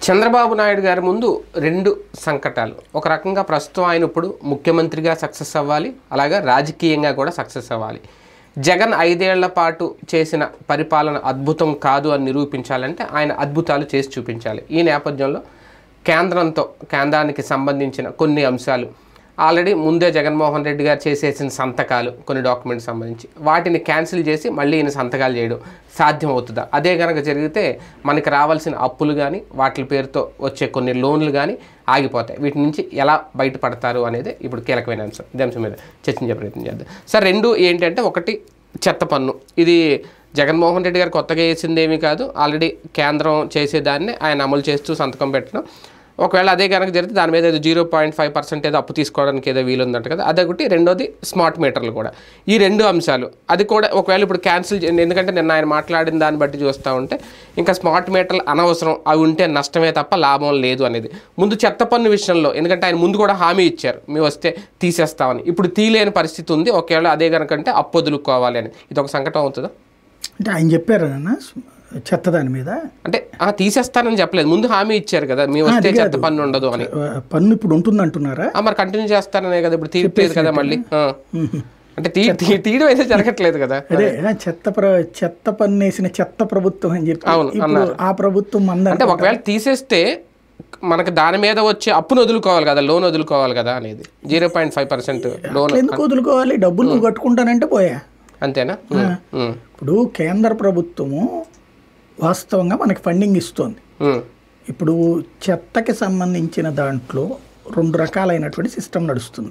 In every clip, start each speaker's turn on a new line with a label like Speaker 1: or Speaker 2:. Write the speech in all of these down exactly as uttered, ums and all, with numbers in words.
Speaker 1: చంద్రబాబు నాయుడు గారి ముందు రెండు సంకటాలు. ఒక రకంగా ప్రస్తుతం ఆయన ఇప్పుడు ముఖ్యమంత్రిగా సక్సెస్ అవ్వాలి, అలాగే రాజకీయంగా కూడా సక్సెస్ అవ్వాలి. జగన్ ఐదేళ్ల పాటు చేసిన పరిపాలన అద్భుతం కాదు అని నిరూపించాలంటే ఆయన అద్భుతాలు చేసి చూపించాలి. ఈ నేపథ్యంలో కేంద్రంతో కేంద్రానికి సంబంధించిన కొన్ని అంశాలు ఆల్రెడీ ముందే జగన్మోహన్ రెడ్డి గారు చేసేసిన సంతకాలు, కొన్ని డాక్యుమెంట్స్ సంబంధించి వాటిని క్యాన్సిల్ చేసి మళ్ళీ ఈయన సంతకాలు చేయడం సాధ్యం అవుతుందా? అదే కనుక జరిగితే మనకి రావాల్సిన అప్పులు కానీ వాటి పేరుతో వచ్చే కొన్ని లోన్లు కానీ ఆగిపోతాయి. వీటి నుంచి ఎలా బయటపడతారు అనేది ఇప్పుడు కీలకమైన అంశం. ఇదే అంశం మీద చర్చించే ప్రయత్నం చేద్దాం. సార్, రెండు ఏంటంటే, ఒకటి చెత్త పన్ను. ఇది జగన్మోహన్ రెడ్డి గారు కొత్తగా వేసిందేమీ కాదు, ఆల్రెడీ కేంద్రం చేసేదాన్ని ఆయన అమలు చేస్తూ సంతకం పెట్టడం. ఒకవేళ అదే కనుక జరిగితే దాని మీద ఏదో జీరో పాయింట్ ఫైవ్ పర్సెంట్ ఏదో అప్పు తీసుకోవడానికి ఏదో వీలుందంట కదా, అదొకటి. రెండోది స్మార్ట్ మీటర్లు కూడా. ఈ రెండు అంశాలు అది కూడా ఒకవేళ ఇప్పుడు క్యాన్సిల్, ఎందుకంటే నిన్న ఆయన మాట్లాడిన దాన్ని బట్టి చూస్తూ ఉంటే ఇంకా స్మార్ట్ మీటర్లు అనవసరం, అవి ఉంటే నష్టమే తప్ప లాభం లేదు అనేది. ముందు చెత్త పన్ను విషయంలో, ఎందుకంటే ఆయన ముందు కూడా హామీ ఇచ్చారు మేము వస్తే తీసేస్తామని, ఇప్పుడు తీలేని పరిస్థితి ఉంది. ఒకవేళ అదే కనుకంటే అప్పు వదులుకోవాలి అని, ఇది ఒక సంకటం అవుతుందా?
Speaker 2: అంటే ఆయన చెప్పారు అన్న చెత్త దాని మీద, అంటే
Speaker 1: తీసేస్తానని చెప్పలేదు, ముందు హామీ ఇచ్చారు కదా మేము వస్తే చెత్త పన్ను ఉండదు అని.
Speaker 2: పన్ను ఇప్పుడు ఉంటుంది అంటున్నారా?
Speaker 1: మరి కంటిన్యూ చేస్తారనే కదా, ఇప్పుడు తీయట్లేదు కదా మళ్ళీ. అంటే తీయడం అయితే జరగట్లేదు కదా.
Speaker 2: అదే చెత్త చెత్త పన్ను వేసిన చెత్త ప్రభుత్వం అని చెప్పి. అవును, ఆ ప్రభుత్వం మంద.
Speaker 1: అంటే ఒకవేళ తీసేస్తే మనకి దాని మీద వచ్చే అప్పును వదులుకోవాలి కదా, లోన్ వదులుకోవాలి కదా అనేది. Zero point five percent loan
Speaker 2: ఎందుకు వదులుకోవాలి? డబ్బులు నువ్వు కట్టుకుంటానంటే పోయా,
Speaker 1: అంతేనా?
Speaker 2: ఇప్పుడు కేంద్ర ప్రభుత్వము వాస్తవంగా మనకి ఫండింగ్ ఇస్తుంది. ఇప్పుడు చెత్తకి సంబంధించిన దాంట్లో రెండు రకాలైనటువంటి సిస్టమ్ నడుస్తుంది.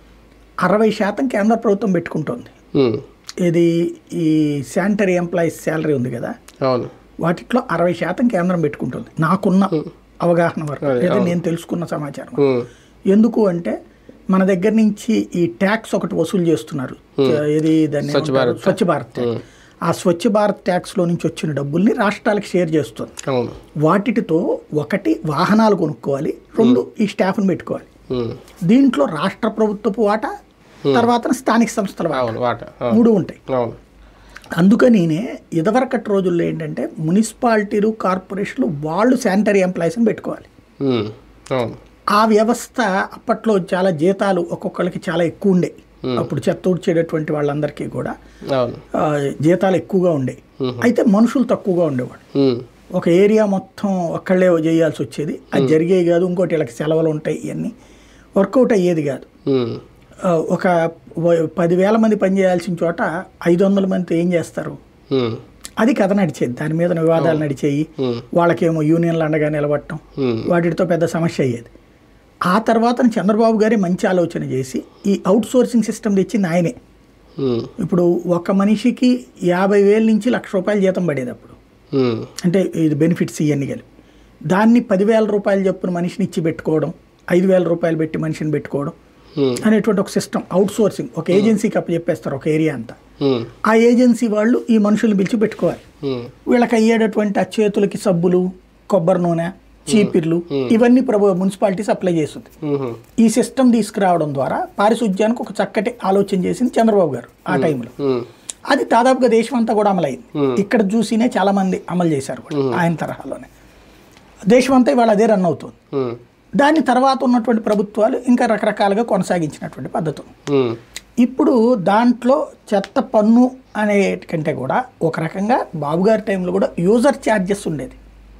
Speaker 2: అరవై శాతం కేంద్ర ప్రభుత్వం పెట్టుకుంటుంది. ఇది ఈ శానిటరీ ఎంప్లాయీస్ శాలరీ ఉంది కదా, వాటిలో అరవై శాతం కేంద్రం పెట్టుకుంటుంది నాకున్న అవగాహన వరకు, లేదా నేను తెలుసుకున్న సమాచారం. ఎందుకు అంటే మన దగ్గర నుంచి ఈ ట్యాక్స్ ఒకటి వసూలు చేస్తున్నారు, ఇది దాన్ని స్వచ్ఛ భారత్. ఆ స్వచ్ఛ భారత్ ట్యాక్స్లో నుంచి వచ్చిన డబ్బుల్ని రాష్ట్రాలకు షేర్ చేస్తుంది. వాటితో ఒకటి వాహనాలు కొనుక్కోవాలి, రెండు ఈ స్టాఫ్ని పెట్టుకోవాలి. దీంట్లో రాష్ట్ర ప్రభుత్వపు వాటా, తర్వాత స్థానిక సంస్థల వాటా, మూడు ఉంటాయి. అందుకనినే ఇదివరకటి రోజుల్లో ఏంటంటే మున్సిపాలిటీలు, కార్పొరేషన్లు వాళ్ళు శానిటరీ ఎంప్లాయీస్ని పెట్టుకోవాలి. ఆ వ్యవస్థ అప్పట్లో చాలా జీతాలు ఒక్కొక్కరికి చాలా ఎక్కువ ఉండే. అప్పుడు చెత్త ఊడ్చేటటువంటి వాళ్ళందరికీ కూడా జీతాలు ఎక్కువగా ఉండే, అయితే మనుషులు తక్కువగా ఉండేవాడు. ఒక ఏరియా మొత్తం ఒక్కళ్ళే చేయాల్సి వచ్చేది, అది జరిగేది కాదు. ఇంకోటి వీళ్ళకి సెలవులు ఉంటాయి, ఇవన్నీ వర్కౌట్ అయ్యేది కాదు. ఒక పదివేల మంది పనిచేయాల్సిన చోట ఐదు వందల మంది ఏం చేస్తారు, అది కథ నడిచేది. దాని మీద వివాదాలు నడిచేయి, వాళ్ళకేమో యూనియన్లు అండగా నిలబడటం, వాటితో పెద్ద సమస్య అయ్యేది. ఆ తర్వాత చంద్రబాబు గారే మంచి ఆలోచన చేసి ఈ అవుట్ సోర్సింగ్ సిస్టమ్ తెచ్చింది ఆయనే. ఇప్పుడు ఒక మనిషికి యాభై వేల నుంచి లక్ష రూపాయల జీతం పడేది అప్పుడు, అంటే ఇది బెనిఫిట్స్ ఇవన్నీ కలిపి. దాన్ని పదివేల రూపాయలు చొప్పున మనిషిని ఇచ్చి పెట్టుకోవడం, ఐదు వేల రూపాయలు పెట్టి మనిషిని పెట్టుకోవడం అనేటువంటి ఒక సిస్టమ్. అవుట్ సోర్సింగ్ ఒక ఏజెన్సీకి అప్పు చెప్పేస్తారు ఒక ఏరియా అంతా. ఆ ఏజెన్సీ వాళ్ళు ఈ మనుషుల్ని పిలిచి పెట్టుకోవాలి. వీళ్ళకి అయ్యేటటువంటి ఆ చేతులకి సబ్బులు, కొబ్బరి నూనె, చీపిర్లు, ఇవన్నీ ప్రభు మున్సిపాలిటీ సప్లై చేస్తుంది. ఈ సిస్టమ్ తీసుకురావడం ద్వారా పారిశుధ్యానికి ఒక చక్కటి ఆలోచన చేసింది చంద్రబాబు గారు ఆ టైంలో. అది దాదాపుగా దేశం అంతా కూడా అమలైంది. ఇక్కడ చూసినే చాలా మంది అమలు చేశారు ఆయన తరహాలోనే. దేశం అంతా ఇవాళ అదే రన్ అవుతుంది. దాని తర్వాత ఉన్నటువంటి ప్రభుత్వాలు ఇంకా రకరకాలుగా కొనసాగించినటువంటి పద్ధతులు. ఇప్పుడు దాంట్లో చెత్త పన్ను అనే కంటే కూడా ఒక రకంగా బాబు గారి టైంలో కూడా యూజర్ ఛార్జెస్ ఉండేది.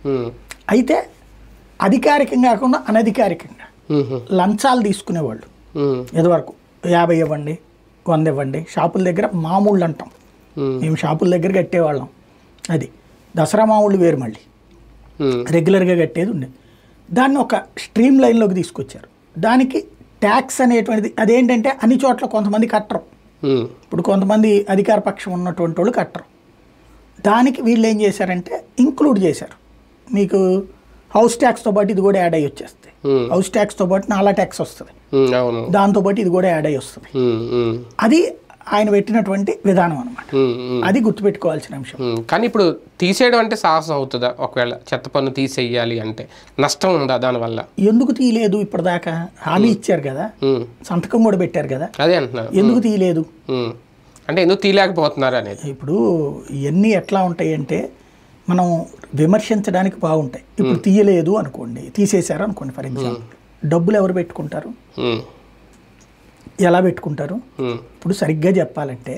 Speaker 2: అయితే అధికారికంగా కాకుండా అనధికారికంగా లంచాలు తీసుకునేవాళ్ళు. ఇదివరకు యాభై ఇవ్వండి, వంద ఇవ్వండి, షాపుల దగ్గర మామూళ్ళు అంటాం మేము, షాపుల దగ్గర కట్టేవాళ్ళం. అది దసరా మామూళ్ళు వేరు, మళ్ళీ రెగ్యులర్గా కట్టేది ఉండేది. దాన్ని ఒక స్ట్రీమ్ లైన్లోకి తీసుకొచ్చారు. దానికి ట్యాక్స్ అనేటువంటిది అదేంటంటే అన్ని చోట్ల కొంతమంది కట్టరు. ఇప్పుడు కొంతమంది అధికార పక్షం ఉన్నటువంటి వాళ్ళు కట్టరు. దానికి వీళ్ళు ఏం చేశారంటే ఇంక్లూడ్ చేశారు. మీకు హౌస్ ట్యాక్స్తో పాటు ఇది కూడా యాడ్ అయ్యి వచ్చేస్తాయి. హౌస్ ట్యాక్స్తో పాటు నాలా ట్యాక్స్ వస్తుంది, దాంతోపాటు ఇది కూడా యాడ్ అయ్యి వస్తుంది. అది ఆయన పెట్టినటువంటి విధానం అనమాట. అది గుర్తుపెట్టుకోవాల్సిన అంశం.
Speaker 1: కానీ ఇప్పుడు తీసేయడం అంటే సాహసం అవుతుందా? ఒకవేళ చెత్త పన్ను తీసేయాలి అంటే నష్టం ఉందా దానివల్ల?
Speaker 2: ఎందుకు తీయలేదు? ఇప్పటిదాకా హామీ ఇచ్చారు కదా, సంతకం కూడా పెట్టారు కదా,
Speaker 1: అదే అంటున్నారు.
Speaker 2: ఎందుకు తీయలేదు
Speaker 1: అంటే ఎందుకు తీయలేకపోతున్నారు అనేది.
Speaker 2: ఇప్పుడు ఇవన్నీ ఎట్లా ఉంటాయి అంటే మనం విమర్శించడానికి బాగుంటాయి. ఇప్పుడు తీయలేదు అనుకోండి, తీసేశారు అనుకోండి ఫర్ ఎగ్జాంపుల్, డబ్బులు ఎవరు పెట్టుకుంటారు, ఎలా పెట్టుకుంటారు? ఇప్పుడు సరిగ్గా చెప్పాలంటే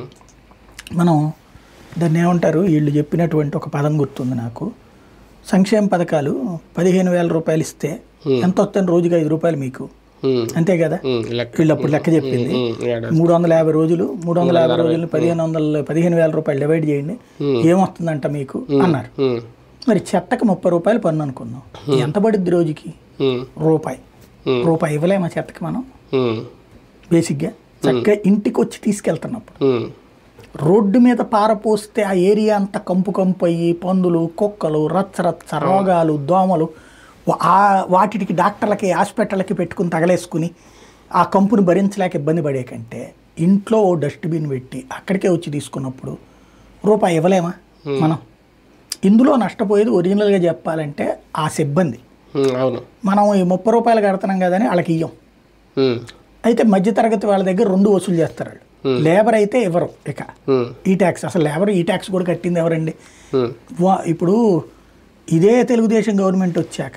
Speaker 2: మనం దాన్ని ఏమంటారు, వీళ్ళు చెప్పినటువంటి ఒక పదం గుర్తుంది నాకు, సంక్షేమ పథకాలు పదిహేను వేల రూపాయలు ఇస్తే ఎంత వస్తుంది, రోజుకి ఐదు రూపాయలు మీకు, అంతే కదా? వీళ్ళు అప్పుడు లెక్క చెప్పింది మూడు వందల యాభై రోజులు మూడు వందల యాభై రోజులు పదిహేను వందల పదిహేను వేల రూపాయలు డివైడ్ చేయండి, ఏమొస్తుందంట మీకు అన్నారు. మరి చెత్తకు ముప్పై రూపాయలు పన్ను అనుకుందాం, ఎంత పడుద్ది రోజుకి? రూపాయి. రూపాయి ఇవ్వలేమా చెత్తకి మనం? బేసిక్గా చక్కగా ఇంటికి వచ్చి తీసుకెళ్తున్నప్పుడు రోడ్డు మీద పారపోస్తే ఆ ఏరియా అంతా కంపు కంపు అయ్యి పందులు, కుక్కలు, రచ్చ రచ్చ, రోగాలు, దోమలు, ఆ వాటికి డాక్టర్లకి హాస్పిటల్కి పెట్టుకుని తగలేసుకుని ఆ కంపుని భరించలేక ఇబ్బంది పడే కంటే ఇంట్లో ఓ డస్ట్బిన్ పెట్టి అక్కడికే వచ్చి తీసుకున్నప్పుడు రూపాయి ఇవ్వలేమా మనం? ఇందులో నష్టపోయేది ఒరిజినల్గా చెప్పాలంటే ఆ సిబ్బంది. మనం ఈ ముప్పై రూపాయలు కడుతున్నాం కదని వాళ్ళకి ఇయ్యం. అయితే మధ్యతరగతి వాళ్ళ దగ్గర రెండు వసూలు చేస్తారు వాళ్ళు. లేబర్ అయితే ఇవ్వరు. ఇక ఈ ట్యాక్స్, అసలు లేబర్ ఈ ట్యాక్స్ కూడా కట్టింది ఎవరండి? ఇప్పుడు ఇదే తెలుగుదేశం గవర్నమెంట్ వచ్చాక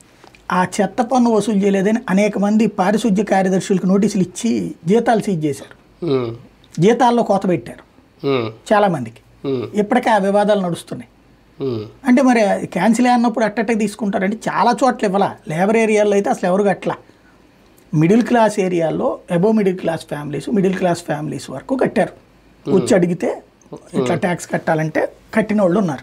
Speaker 2: ఆ చెత్త పన్ను వసూలు చేయలేదని అనేక మంది పారిశుద్ధ్య కార్యదర్శులకు నోటీసులు ఇచ్చి జీతాలు సీజ్ చేశారు, జీతాల్లో కోత పెట్టారు చాలా మందికి. ఇప్పటికే ఆ వివాదాలు నడుస్తున్నాయి. అంటే మరి క్యాన్సిల్ అన్నప్పుడు అట్టట్టే తీసుకుంటారంటే చాలా చోట్ల ఇవ్వాల. లేబర్ ఏరియాలో అయితే అసలు ఎవరు అట్లా, మిడిల్ క్లాస్ ఏరియాల్లో above middle class families, middle class families వరకు కట్టారు. వచ్చి అడిగితే ఇట్లా ట్యాక్స్ కట్టాలంటే కట్టిన వాళ్ళు ఉన్నారు.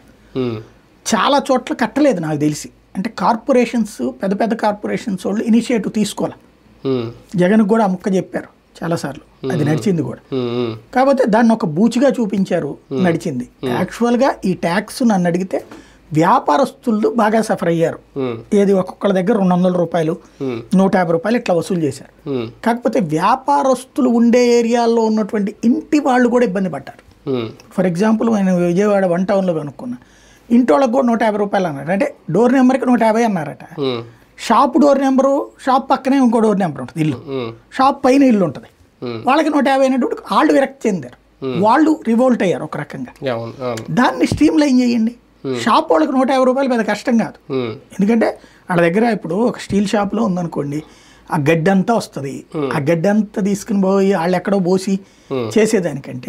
Speaker 2: చాలా చోట్ల కట్టలేదు నాకు తెలిసి. అంటే కార్పొరేషన్స్, పెద్ద పెద్ద కార్పొరేషన్స్ వాళ్ళు ఇనిషియేటివ్ తీసుకోవాలి. జగన్కి కూడా ఆ ముక్క చెప్పారు చాలాసార్లు, అది నడిచింది కూడా. కాకపోతే దాన్ని ఒక బూచిగా చూపించారు, నడిచింది. యాక్చువల్గా ఈ ట్యాక్స్ నన్ను అడిగితే వ్యాపారస్తులు బాగా సఫర్ అయ్యారు. ఏది ఒక్కొక్కళ్ళ దగ్గర రెండు వందల రూపాయలు నూట యాభై రూపాయలు ఇట్లా వసూలు చేశారు. కాకపోతే వ్యాపారస్తులు ఉండే ఏరియాల్లో ఉన్నటువంటి ఇంటి వాళ్ళు కూడా ఇబ్బంది పడ్డారు. ఫర్ ఎగ్జాంపుల్ నేను విజయవాడ వన్ టౌన్లో కనుక్కున్నా, ఇంటి వాళ్ళకి కూడా నూట యాభై రూపాయలు అన్నారు. అంటే డోర్ నెంబర్కి నూట యాభై అన్నారట. షాప్ డోర్ నెంబరు, షాప్ పక్కనే ఇంకో డోర్ నెంబర్ ఉంటుంది, ఇల్లు షాప్ పైన ఇల్లు ఉంటుంది, వాళ్ళకి నూట యాభై అయినటువంటి వాళ్ళు విరక్తి చెందారు, వాళ్ళు రివోల్ట్ అయ్యారు ఒక రకంగా. దాన్ని స్ట్రీమ్ లైన్ చేయండి. షాప్ వాళ్ళకి నూట యాభై రూపాయలు పెద్ద కష్టం కాదు. ఎందుకంటే వాళ్ళ దగ్గర ఇప్పుడు ఒక స్టీల్ షాప్లో ఉందనుకోండి, ఆ గడ్డి అంతా వస్తుంది, ఆ గడ్డి అంతా తీసుకుని పోయి వాళ్ళు ఎక్కడో పోసి చేసేదానికంటే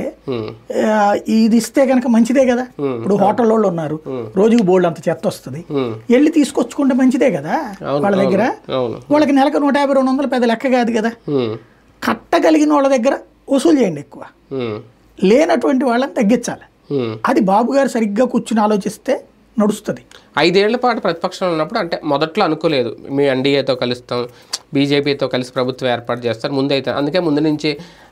Speaker 2: ఇది ఇస్తే కనుక మంచిదే కదా. ఇప్పుడు హోటల్ వాళ్ళు ఉన్నారు, రోజుకు బోల్డ్ అంత చెత్త వస్తుంది, వెళ్ళి తీసుకొచ్చుకుంటే మంచిదే కదా వాళ్ళ దగ్గర. వాళ్ళకి నెలకు నూట యాభై రెండు వందలు పెద్ద లెక్క కాదు కదా. కట్టగలిగిన వాళ్ళ దగ్గర వసూలు చేయండి ఎక్కువ, లేనటువంటి వాళ్ళని తగ్గించాలి. అది బాబు గారు సరిగ్గా కూర్చుని ఆలోచిస్తే నడుస్తుంది.
Speaker 1: ఐదేళ్ల పాటు ప్రతిపక్షంలో ఉన్నప్పుడు అంటే మొదట్లో అనుకోలేదు మీ ఎన్డీఏతో కలుస్తాం, బీజేపీతో కలిసి ప్రభుత్వం ఏర్పాటు చేస్తారు ముందైతే. అందుకే ముందు నుంచి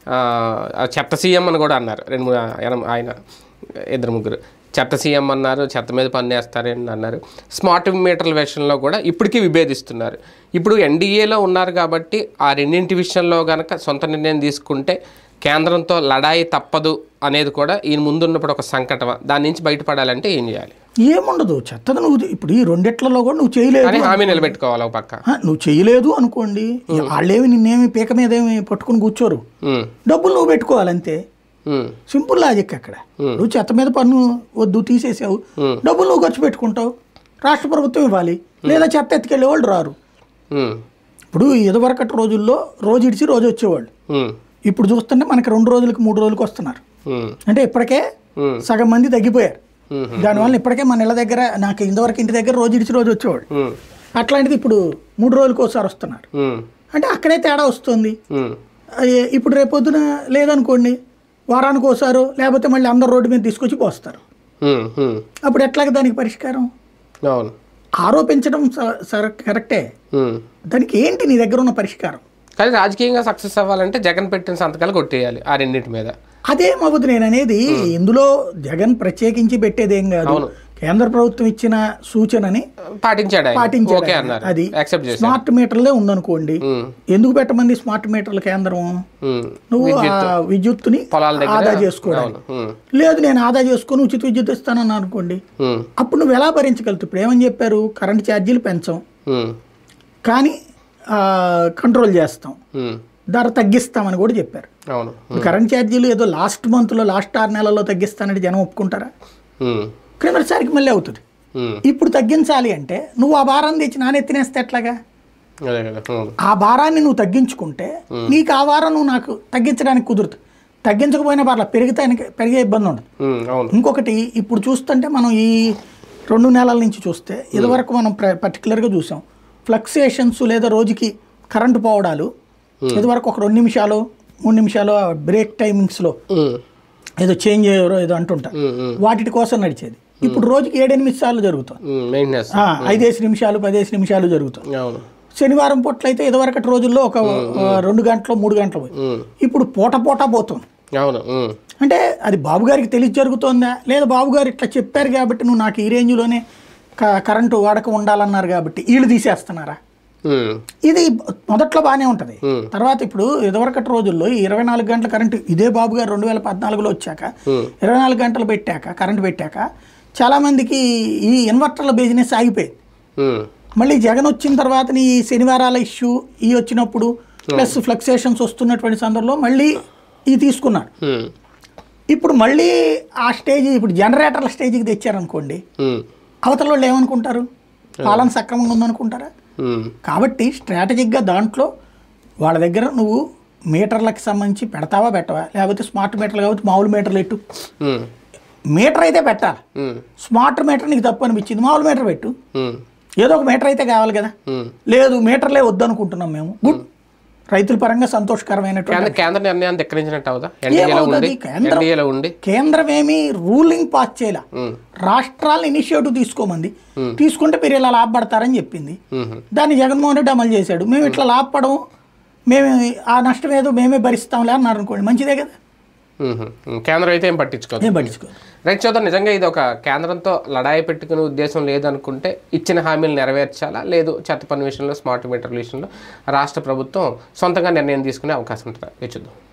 Speaker 1: చెత్త సీఎం అని కూడా అన్నారు, రెండు మూడు ఆయన ఇద్దరు ముగ్గురు చెత్త సీఎం అన్నారు, చెత్త మీద పన్ను వేస్తారని అన్నారు. స్మార్ట్ మీటర్ల విషయంలో కూడా ఇప్పటికీ విభేదిస్తున్నారు. ఇప్పుడు ఎన్డీఏలో ఉన్నారు కాబట్టి ఆ రెండింటి విషయంలో కనుక సొంత నిర్ణయం తీసుకుంటే కేంద్రంతో లడాయి తప్పదు అనేది కూడా ఈయన ముందున్నప్పుడు ఒక సంకటం. దాని నుంచి బయటపడాలంటే ఏం చేయాలి?
Speaker 2: ఏముండదు, చెత్తను నువ్వు ఇప్పుడు ఈ రెండిట్లలో కూడా నువ్వు చేయలేదు
Speaker 1: అని హామీ నిలబెట్టుకోవాలి. ఒక పక్క
Speaker 2: నువ్వు చేయలేదు అనుకోండి, వాళ్ళేమి నిన్నేమి పీక మీద ఏమి పట్టుకుని కూర్చోరు, డబ్బులు నువ్వు పెట్టుకోవాలి అంతే. సింపుల్ లాజిక్ అక్కడ. నువ్వు చెత్త మీద పన్ను వద్దు తీసేసావు, డబ్బులు నువ్వు ఖర్చు పెట్టుకుంటావు, రాష్ట్ర ప్రభుత్వం ఇవ్వాలి, లేదా చెత్త ఎత్తుకెళ్ళే వాళ్ళు రారు. ఇప్పుడు ఇదివరకటి రోజుల్లో రోజు ఇడిచి రోజు వచ్చేవాళ్ళు, ఇప్పుడు చూస్తుంటే మనకి రెండు రోజులకి మూడు రోజులకి వస్తున్నారు. అంటే ఇప్పటికే సగం మంది తగ్గిపోయారు. దానివల్ల ఇప్పటికే మన ఇళ్ళ దగ్గర, నాకు ఇంతవరకు ఇంటి దగ్గర రోజు ఇడిచి రోజు వచ్చేవాడు, అట్లాంటిది ఇప్పుడు మూడు రోజులకి ఒకసారి వస్తున్నారు. అంటే అక్కడే తేడా వస్తుంది. ఇప్పుడు రేపొద్దున లేదనుకోండి వారానికి ఒకసారి, లేకపోతే మళ్ళీ అందరు రోడ్డు మీద తీసుకొచ్చి పోస్తారు. అప్పుడు ఎట్లాగ దానికి పరిష్కారం? ఆరోపించడం కరెక్టే, దానికి ఏంటి నీ దగ్గర ఉన్న పరిష్కారం?
Speaker 1: కానీ రాజకీయంగా సక్సెస్ అవ్వాలంటే జగన్ పెట్టిన సంతకాలు కొట్టేయాలి ఆ రెండింటి మీద.
Speaker 2: అదేమవుతుంది నేను అనేది. ఇందులో జగన్ ప్రత్యేకించి పెట్టేదేం కాదు, కేంద్ర ప్రభుత్వం ఇచ్చిన సూచనని
Speaker 1: పాటించాడు
Speaker 2: పాటించాడు. అది స్మార్ట్ మీటర్లే ఉందనుకోండి, ఎందుకు పెట్టమంది స్మార్ట్ మీటర్ల కేంద్రం? నువ్వు విద్యుత్తుని ఆదా చేసుకోవడం లేదు, నేను ఆదా చేసుకుని ఉచిత విద్యుత్ ఇస్తానన్నా అనుకోండి, అప్పుడు నువ్వు ఎలా భరించగలుగుతావు? ఇప్పుడు ఏమని చెప్పారు, కరెంట్ ఛార్జీలు పెంచాం కానీ కంట్రోల్ చేస్తాం, ధర తగ్గిస్తామని కూడా చెప్పారు. కరెంట్ ఛార్జీలు ఏదో లాస్ట్ మంత్లో లాస్ట్ ఆరు నెలల్లో తగ్గిస్తానంటే జనం ఒప్పుకుంటారా? క్రిందటిసారికి మళ్ళీ అవుతుంది. ఇప్పుడు తగ్గించాలి అంటే నువ్వు ఆ భారాన్ని తెచ్చి నానెత్తినేస్తే ఎట్లాగా? ఆ భారాన్ని నువ్వు తగ్గించుకుంటే నీకు ఆ భారం నువ్వు నాకు తగ్గించడానికి కుదురుతుంది. తగ్గించకపోయినా పర్లేదు, పెరిగితే పెరిగే ఇబ్బంది ఉండదు. ఇంకొకటి ఇప్పుడు చూస్తుంటే మనం ఈ రెండు నెలల నుంచి చూస్తే ఇదివరకు మనం పర్టికులర్గా చూసాం ఫ్లక్సేషన్స్ లేదా రోజుకి కరెంటు పోవడాలు. ఇదివరకు ఒక రెండు నిమిషాలు మూడు నిమిషాలు బ్రేక్ టైమింగ్స్లో ఏదో చేంజ్ అయ్యారో ఏదో అంటుంటారు, వాటి కోసం నడిచేది. ఇప్పుడు రోజుకి ఏడెనిమిది సార్లు జరుగుతుంది, ఐదేసి నిమిషాలు పదేసి నిమిషాలు జరుగుతుంది. శనివారం పూట్ల అయితే ఇదివరకటి రోజుల్లో ఒక రెండు గంటలు మూడు గంటలు పోయి ఇప్పుడు పూట పూట పోతుంది. అంటే అది బాబు గారికి తెలిసి జరుగుతుందా లేదా బాబు గారు ఇట్లా చెప్పారు కాబట్టి నువ్వు నాకు ఈ రేంజ్లోనే కరెంటు వాడకం ఉండాలన్నారు కాబట్టి వీళ్ళు తీసేస్తున్నారా? ఇది మొదట్లో బాగానే ఉంటుంది. తర్వాత ఇప్పుడు ఇదివరకటి రోజుల్లో ఈ ఇరవై నాలుగు గంటల కరెంటు ఇదే బాబు గారు రెండు వేల పద్నాలుగులో వచ్చాక ఇరవై నాలుగు గంటలు పెట్టాక కరెంటు పెట్టాక చాలా మందికి ఈ ఇన్వర్టర్ల బిజినెస్ ఆగిపోయింది. మళ్ళీ జగన్ వచ్చిన తర్వాత ఈ శనివారాల ఇష్యూ ఈ వచ్చినప్పుడు ప్లస్ ఫ్లక్సేషన్స్ వస్తున్నటువంటి సందర్భంలో మళ్ళీ ఈ తీసుకున్నాడు. ఇప్పుడు మళ్ళీ ఆ స్టేజ్ ఇప్పుడు జనరేటర్ల స్టేజ్కి తెచ్చారనుకోండి, అవతల వాళ్ళు ఏమనుకుంటారు? పాలన సక్రమంగా ఉందనుకుంటారా? కాబట్టి స్ట్రాటజిక్గా దాంట్లో వాళ్ళ దగ్గర నువ్వు మీటర్లకు సంబంధించి పెడతావా పెట్టవా, లేకపోతే స్మార్ట్ మీటర్లు కాబట్టి మామూలు మీటర్లు పెట్టు. మీటర్ అయితే పెట్టాలి, స్మార్ట్ మీటర్ నీకు తప్పు అనిపించింది మామూలు మీటర్ పెట్టు, ఏదో ఒక మీటర్ అయితే కావాలి కదా. లేదు మీటర్లే వద్దనుకుంటున్నాం మేము, గుడ్, రైతుల పరంగా సంతోషకరమైనటువంటి
Speaker 1: కేంద్ర నిర్ణయాన్ని ధిక్కరించినట్టు అవుదా?
Speaker 2: కేంద్రం ఏమి రూలింగ్ పాస్ చేయాల, రాష్ట్రాలను ఇనిషియేటివ్ తీసుకోమంది, తీసుకుంటే మీరు ఇలా లాభపడతారని చెప్పింది. దాన్ని జగన్మోహన్ రెడ్డి అమలు చేశాడు. మేము ఇట్లా లాభపడము, మేము ఆ నష్టం ఏదో మేమే భరిస్తాంలే అన్నారు అనుకోండి, మంచిదే కదా.
Speaker 1: కేంద్రం అయితే ఏం పట్టించుకోదు
Speaker 2: ఏం పట్టించుకోదు
Speaker 1: రైట్ చూద్దాం. నిజంగా ఇది ఒక కేంద్రంతో లడాయి పెట్టుకునే ఉద్దేశం లేదనుకుంటే ఇచ్చిన హామీలు నెరవేర్చాలా, లేదు చెత్త పన్ను విషయంలో స్మార్ట్ మీటర్ల విషయంలో రాష్ట్ర ప్రభుత్వం సొంతంగా నిర్ణయం తీసుకునే అవకాశం ఉంటుందా చూద్దాం.